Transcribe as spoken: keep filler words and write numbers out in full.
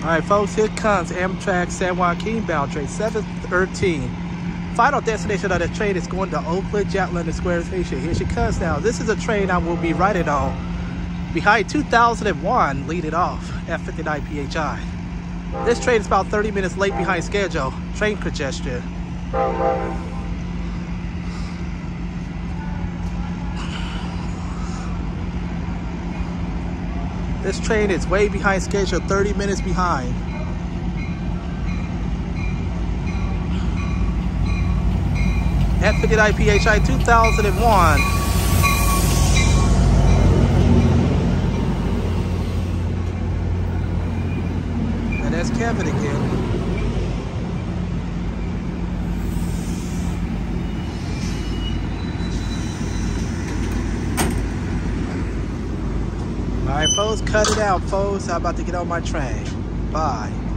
All right, folks, here comes Amtrak San Joaquin bound train seven thirteen. Final destination of the train is going to Oakland, Jatlin Square Station. Here she comes now. This is a train I will be riding on behind two thousand one, leading off at fifty-nine P H I. This train is about thirty minutes late behind schedule. Train congestion. This train is way behind schedule, thirty minutes behind. At fifty-nine P H I two thousand one. And that's Kevin again. All right, folks, cut it out, folks. I'm about to get on my train. Bye.